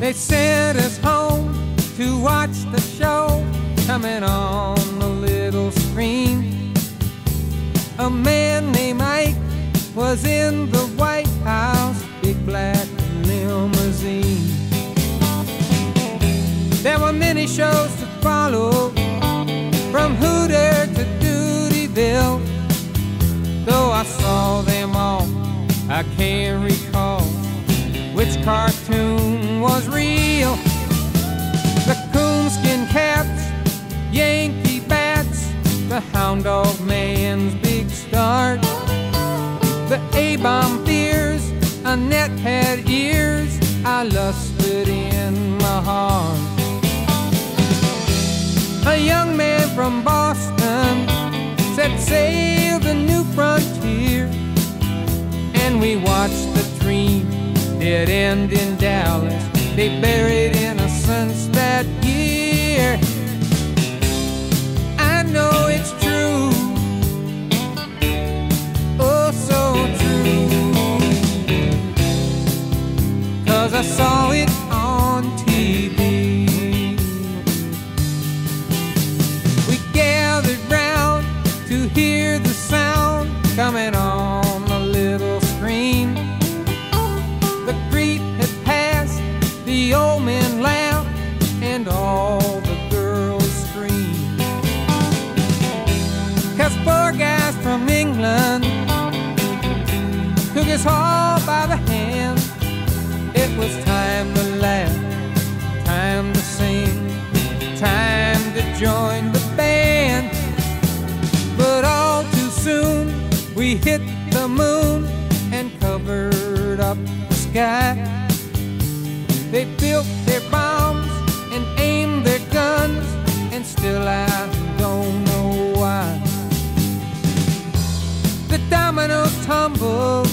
They sent us home to watch the show coming on the little screen. A man named Ike was in the White House, big black limousine. There were many shows to follow, from Hooter to Dutyville. Though I saw them all, I can't recall which cartoon was real. The coonskin caps, Yankee bats, the hound dog man's big start. The A-bomb fears, Annette had ears, I lusted in my heart. A young man from Boston set sail the new frontier, and we watched the dream dead end in Dallas. They buried innocence that year. I know it's true, oh so true, 'cause I saw it on TV. We gathered round to hear the sound coming on the little screen. The Greek had passed, the old men laughed, and all the girls screamed. 'Cause four guys from England took us all by the hand. It was time to laugh, time to sing, time to join the band. But all too soon we hit the moon and covered up the sky. They built their bombs and aimed their guns, and still I don't know why. The dominoes tumbled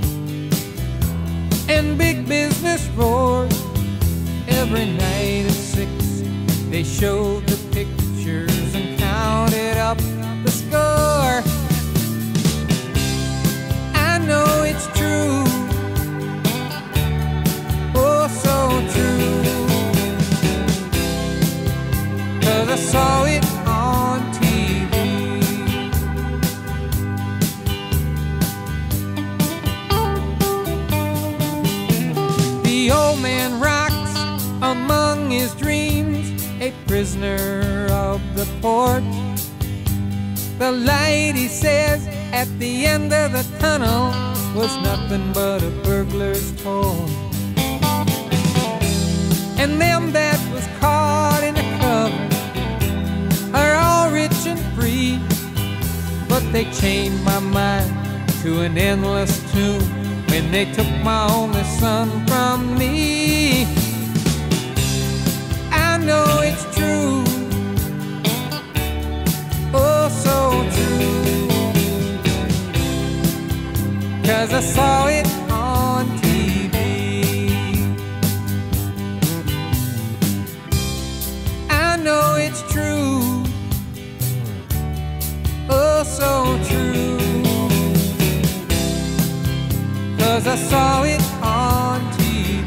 and big business roared. Every night at 6 they showed the pictures and counted up the score. I know it's true, oh so true, 'cause I saw it on TV. The old man rocks among his dreams, a prisoner of the porch. The light, he says, at the end of the tunnel was nothing but a burglar's toy. And them that was caught in the cover are all rich and free, but they chained my mind to an endless tomb when they took my only son from me. I know it's true, oh so true, 'cause I saw it on TV. I know it's true, oh so true, 'cause I saw it on TV.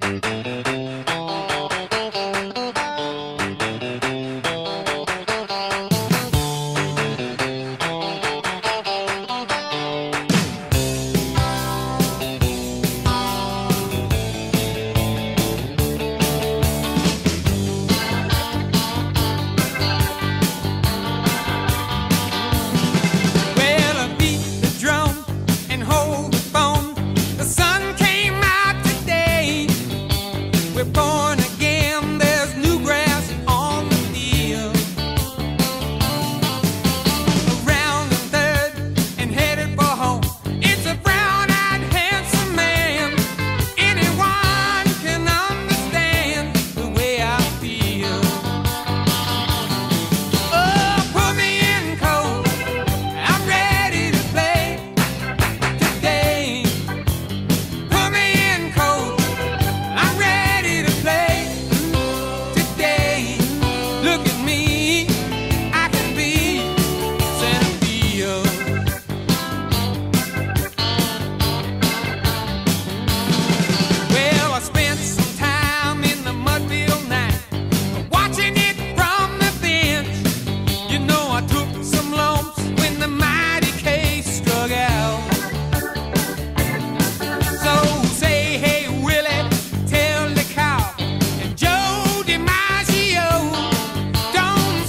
Don't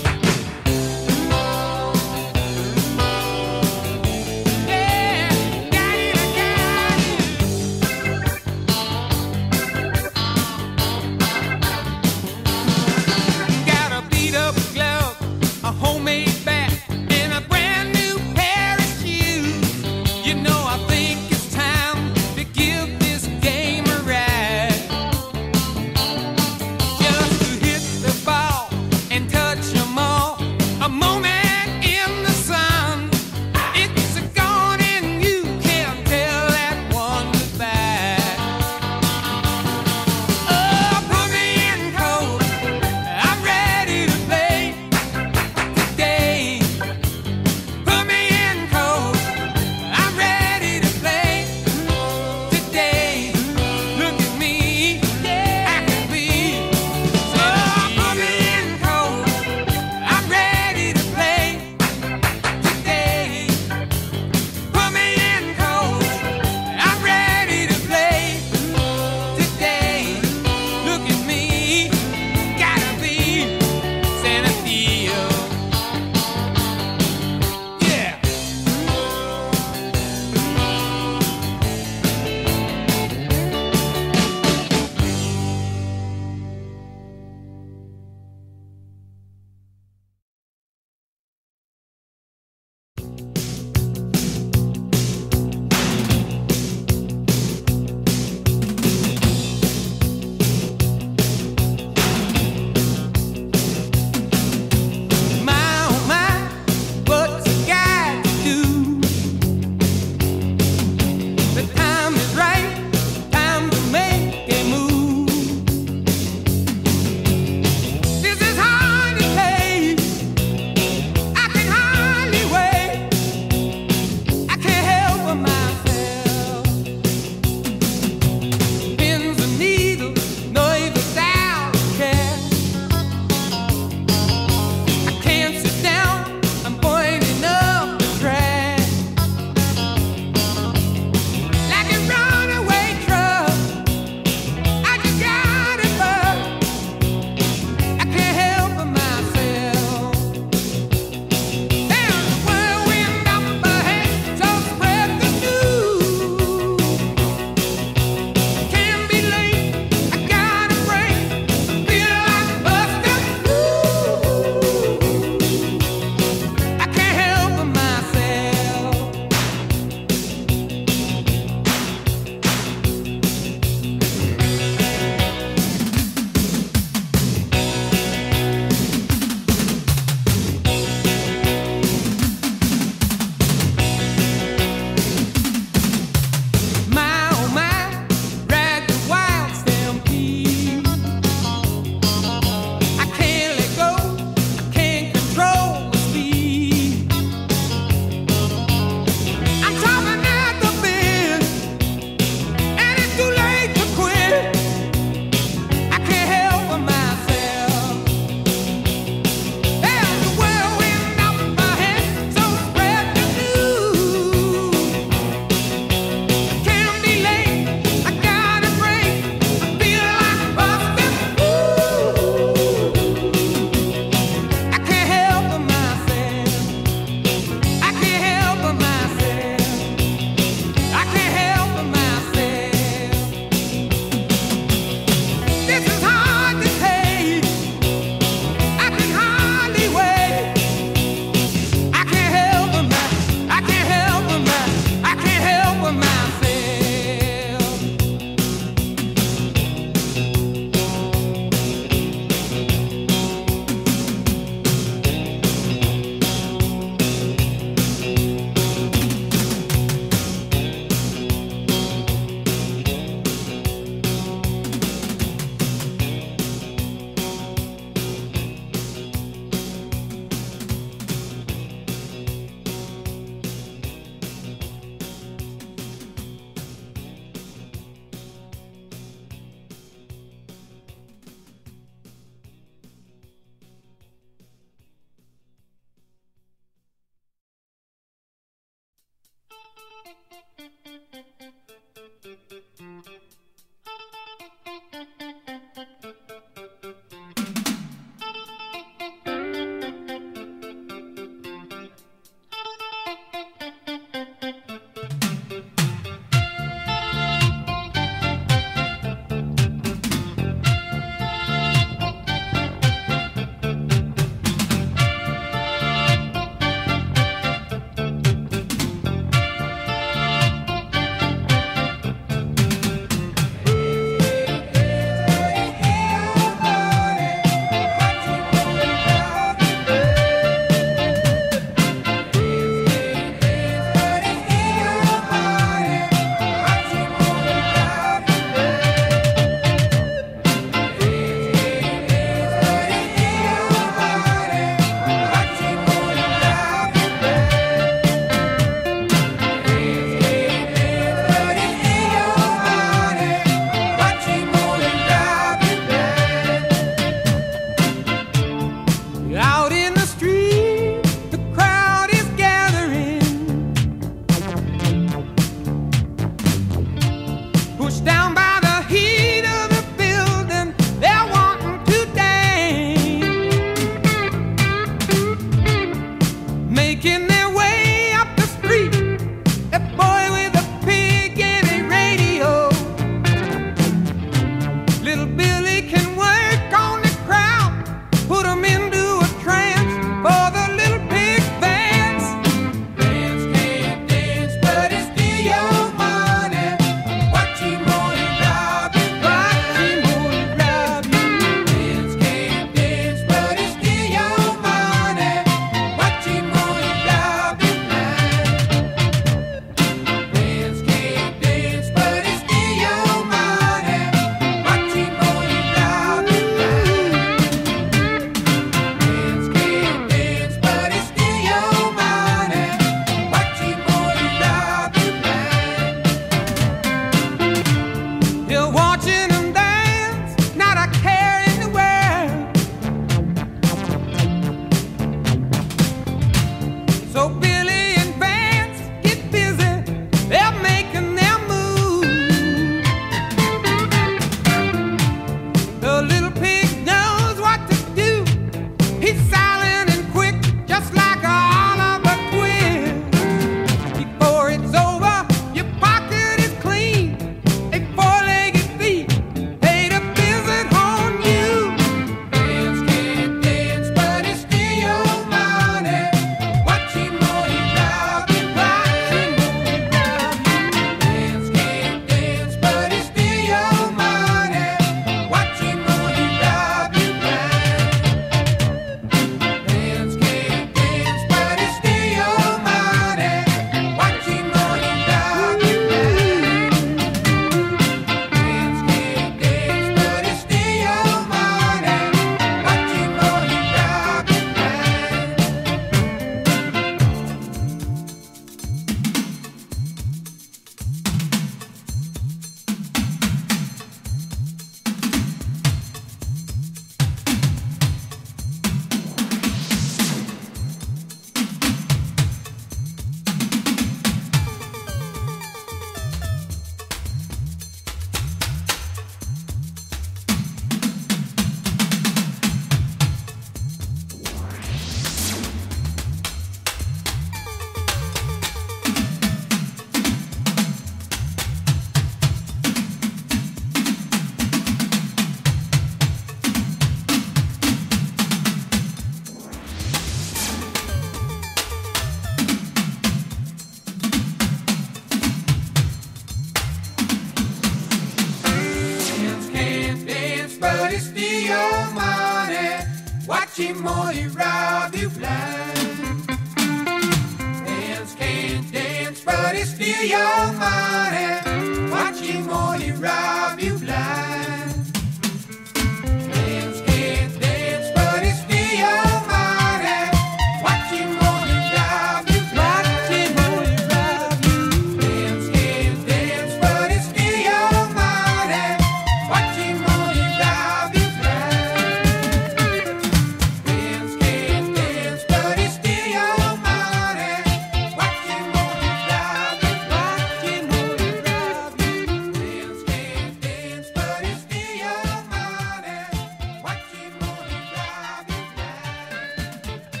but he steal your money. Watch him or he rob you blind. Hands can't dance, but he steal your money. Watch him or he rob you blind. Hands can't dance, but he steal your money. Watch him or he rob you blind. Watch him or he rob you. Hands can't dance, but he steal your money. Watch him or he rob you blind. Hands can't dance, but he steal your money. Watch him or he rob you. Watch him or he rob you. Hands can't dance, but he steal your money. Watch him or he rob you blind. Hands can't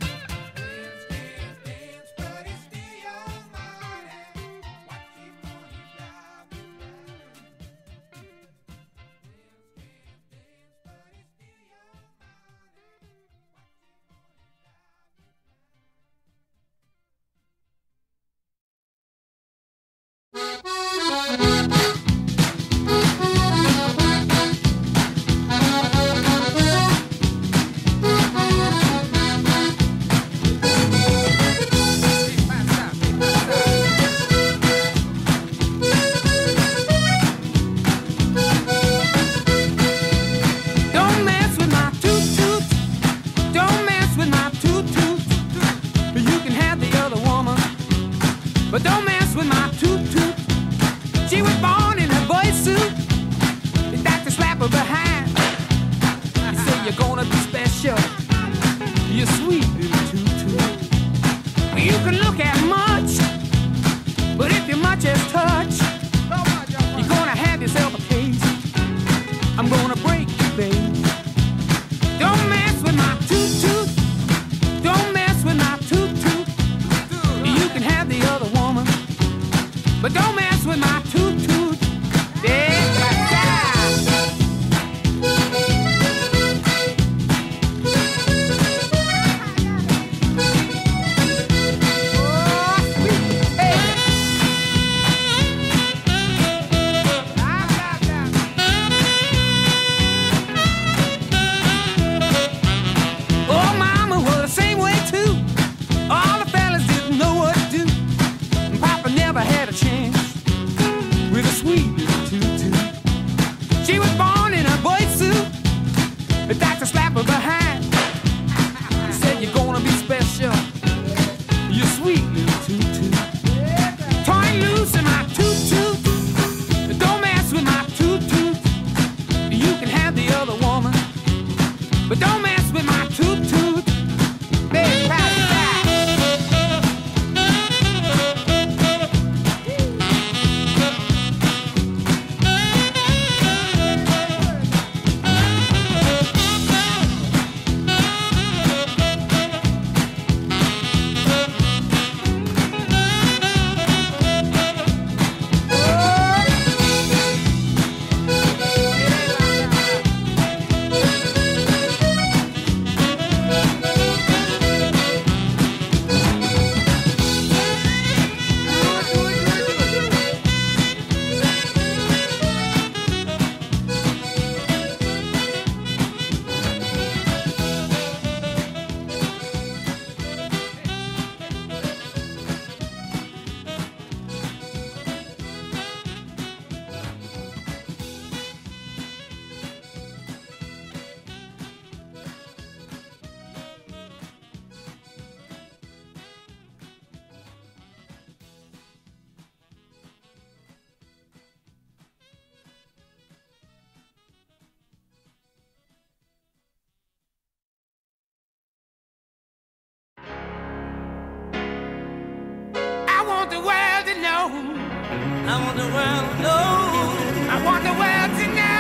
dance, but he steal your money. Watch him or he rob you blind. Don't mess with my toot-toot. Don't mess with my toot-toot. You can have the other woman, but don't mess with my toot-toot. She was born in a boy suit. You got to slap her behind. You say you're gonna be special. You're sweet little toot-toot. You can look at much, but if you're much as touch, you're gonna have yourself a case. I'm gonna break you, babe. Don't mess with my toot-toot. Don't mess with my toot-toot. You can have the other woman, but don't mess with my toot-toot. Yeah, oh, mama was the same way too. All the fellas didn't know what to do. And Papa never had a chance with a sweet little toot-toot. She was born in a boy suit. The doctor slapped her behind. He said you're gonna be special. You're sweet little toot-toot. Torn loose in my toot-toot. Don't mess with my toot-toot. You can have the other woman, but don't mess with my toot-toot. Baby, pass it back. I want the world to know. I want the world to know. I want the world to know.